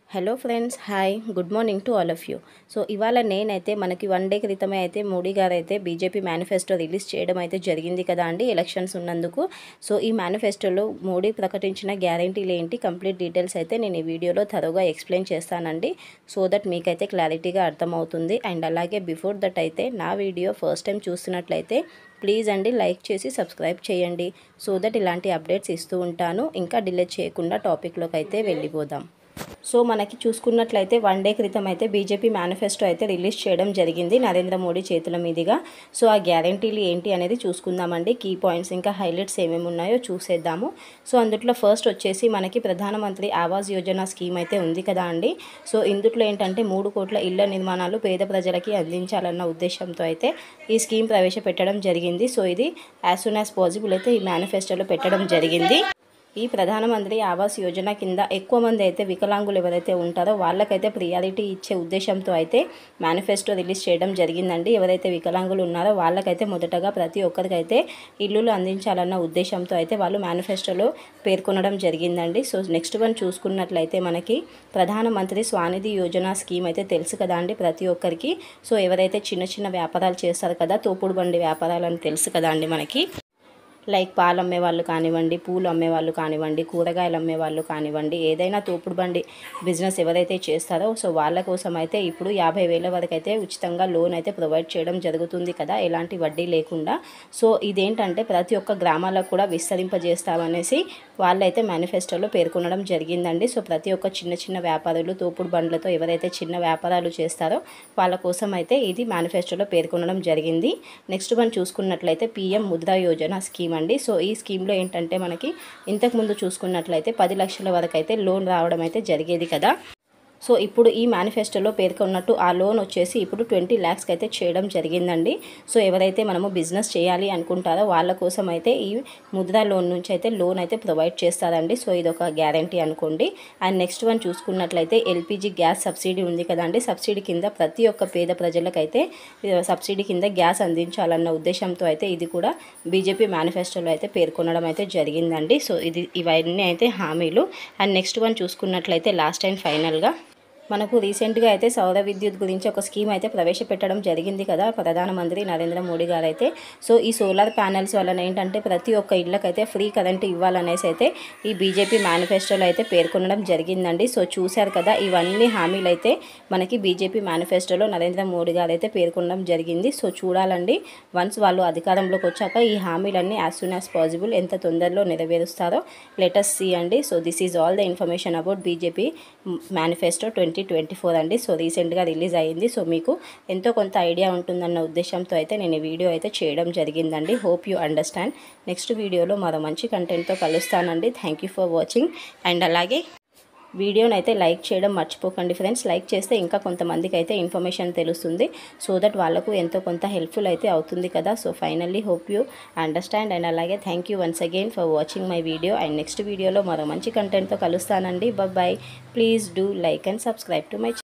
Hello friends, hi, good morning to all of you. So ఇవాళ నేనైతే మనకి 1 day క్రితమే అయితే మోడీ గారు అయితే బీజేపీ మేనిఫెస్టో రిలీజ్ చేయడం అయితే జరిగింది కదా అండి, ఎలక్షన్స్ ఉన్నందుకు. సో ఈ మేనిఫెస్టోలో మోడీ ప్రకటించిన గ్యారెంటీలు ఏంటి, కంప్లీట్ డీటెయిల్స్ అయితే నేను ఈ వీడియోలో థరోగా ఎక్స్ప్లెయిన్ చేస్తానండి. సో దట్ మీకైతే క్లారిటీగా అర్థమవుతుంది. అండ్ అలాగే బిఫోర్ దట్ అయితే నా వీడియో ఫస్ట్ టైం చూస్తున్నట్లయితే ప్లీజ్ అండి లైక్ చేసి సబ్స్క్రైబ్ చేయండి. సో దట్ ఇలాంటి అప్డేట్స్ ఇస్తూ ఉంటాను. ఇంకా డిలే చేయకుండా టాపిక్లోకి అయితే వెళ్ళిపోదాం. సో మనకి చూసుకున్నట్లయితే 1 డే క్రితం అయితే బీజేపీ మేనిఫెస్టో అయితే రిలీజ్ చేయడం జరిగింది నరేంద్ర మోడీ చేతుల మీదుగా. సో ఆ గ్యారెంటీలు ఏంటి అనేది చూసుకుందామండి. కీ పాయింట్స్ ఇంకా హైలైట్స్ ఏమేమి ఉన్నాయో చూసేద్దాము. సో అందుట్లో ఫస్ట్ వచ్చేసి మనకి ప్రధానమంత్రి ఆవాస్ యోజన స్కీమ్ అయితే ఉంది కదా అండి. సో ఇందులో ఏంటంటే 3 కోట్ల ఇళ్ల నిర్మాణాలు పేద ప్రజలకి అందించాలన్న ఉద్దేశంతో అయితే ఈ స్కీమ్ ప్రవేశపెట్టడం జరిగింది. సో ఇది యాజ్ సూన్ యాజ్ పాసిబుల్ అయితే ఈ మేనిఫెస్టోలో పెట్టడం జరిగింది. ఈ ప్రధానమంత్రి ఆవాస్ యోజన కింద ఎక్కువ మంది అయితే వికలాంగులు ఎవరైతే ఉంటారో వాళ్ళకైతే ప్రియారిటీ ఇచ్చే ఉద్దేశంతో అయితే మేనిఫెస్టో రిలీజ్ చేయడం జరిగిందండి. ఎవరైతే వికలాంగులు ఉన్నారో వాళ్ళకైతే మొదటగా ప్రతి ఒక్కరికైతే ఇల్లులు అందించాలన్న ఉద్దేశంతో అయితే వాళ్ళు మేనిఫెస్టోలో పేర్కొనడం జరిగిందండి. సో నెక్స్ట్ వన్ చూసుకున్నట్లయితే మనకి ప్రధానమంత్రి స్వానిధి యోజన స్కీమ్ అయితే తెలుసు కదా అండి ప్రతి ఒక్కరికి. సో ఎవరైతే చిన్న చిన్న వ్యాపారాలు చేస్తారు కదా, తోపుడు బండి వ్యాపారాలు అని తెలుసు కదా అండి మనకి. లైక్ పాలు అమ్మేవాళ్ళు కానివ్వండి, పూలు అమ్మేవాళ్ళు కానివ్వండి, కూరగాయలు అమ్మేవాళ్ళు కానివ్వండి, ఏదైనా తోపుడు బండి బిజినెస్ ఎవరైతే చేస్తారో సో వాళ్ళ కోసం అయితే ఇప్పుడు 50,000 వరకు అయితే ఉచితంగా లోన్ అయితే ప్రొవైడ్ చేయడం జరుగుతుంది కదా, ఎలాంటి వడ్డీ లేకుండా. సో ఇదేంటంటే ప్రతి ఒక్క గ్రామాలకు కూడా విస్తరింపజేస్తామనేసి వాళ్ళైతే మేనిఫెస్టోలో పేర్కొనడం జరిగిందండి. సో ప్రతి ఒక్క చిన్న చిన్న వ్యాపారులు తోపుడు బండ్లతో ఎవరైతే చిన్న వ్యాపారాలు చేస్తారో వాళ్ళ కోసం అయితే ఇది మేనిఫెస్టోలో పేర్కొనడం జరిగింది. నెక్స్ట్ వన్ చూసుకున్నట్లయితే పీఎం ముద్రా యోజన స్కీమ్ అండి. సో ఈ స్కీమ్లో ఏంటంటే మనకి ఇంతకుముందు చూసుకున్నట్లయితే 10 లక్షల వరకు అయితే లోన్ రావడం అయితే జరిగేది కదా. సో ఇప్పుడు ఈ మేనిఫెస్టోలో పేర్కొన్నట్టు ఆ లోన్ వచ్చేసి ఇప్పుడు 20 lakhsకి అయితే చేయడం జరిగిందండి. సో ఎవరైతే మనము బిజినెస్ చేయాలి అనుకుంటారో వాళ్ళ కోసం అయితే ఈ ముద్రా లోన్ నుంచి అయితే లోన్ అయితే ప్రొవైడ్ చేస్తారండి. సో ఇది ఒక గ్యారంటీ అనుకోండి. అండ్ నెక్స్ట్ వన్ చూసుకున్నట్లయితే ఎల్పిజి గ్యాస్ సబ్సిడీ ఉంది కదండి. సబ్సిడీ కింద ప్రతి ఒక్క పేద ప్రజలకైతే సబ్సిడీ కింద గ్యాస్ అందించాలన్న ఉద్దేశంతో అయితే ఇది కూడా బీజేపీ మేనిఫెస్టోలో అయితే పేర్కొనడం అయితే జరిగిందండి. సో ఇవన్నీ అయితే హామీలు. అండ్ నెక్స్ట్ వన్ చూసుకున్నట్లయితే లాస్ట్ అండ్ ఫైనల్గా మనకు రీసెంట్గా అయితే సౌర విద్యుత్ గురించి ఒక స్కీమ్ అయితే ప్రవేశపెట్టడం జరిగింది కదా ప్రధానమంత్రి నరేంద్ర మోడీ గారు అయితే. సో ఈ సోలార్ ప్యానెల్స్ వలన ఏంటంటే ప్రతి ఒక్క ఇళ్ళకైతే ఫ్రీ కరెంట్ ఇవ్వాలనేసి అయితే ఈ బీజేపీ మేనిఫెస్టోలో అయితే పేర్కొనడం జరిగిందండి. సో చూశారు కదా, ఇవన్నీ హామీలు అయితే మనకి బీజేపీ మేనిఫెస్టోలో నరేంద్ర మోడీ గారు అయితే పేర్కొనడం జరిగింది. సో చూడాలండి, వన్స్ వాళ్ళు అధికారంలోకి వచ్చాక ఈ హామీలన్నీ యాజ్ సూన్ యాజ్ పాసిబుల్ ఎంత తొందరలో నెరవేరుస్తారో లెట్ us see అండి. So this is all the information about BJP manifesto 2024 అండి. సో రీసెంట్గా రిలీజ్ అయ్యింది. సో మీకు ఎంతో కొంత ఐడియా ఉంటుందన్న ఉద్దేశంతో అయితే నేను ఈ వీడియో అయితే చేయడం జరిగిందండి. Hope you understand. నెక్స్ట్ వీడియోలో మరో మంచి కంటెంట్తో కలుస్తానండి. Thank you for watching. And అలాగే వీడియోని అయితే లైక్ చేయడం మర్చిపోకండి ఫ్రెండ్స్. లైక్ చేస్తే ఇంకా కొంతమందికి అయితే ఇన్ఫర్మేషన్ తెలుస్తుంది. సో దట్ వాళ్ళకు ఎంతో కొంత హెల్ప్ఫుల్ అయితే అవుతుంది కదా. So finally hope you understand. And అలాగే thank you once again for watching my video. And next వీడియోలో మరో మంచి కంటెంట్తో కలుస్తానండి. Bye. Please do like and subscribe to my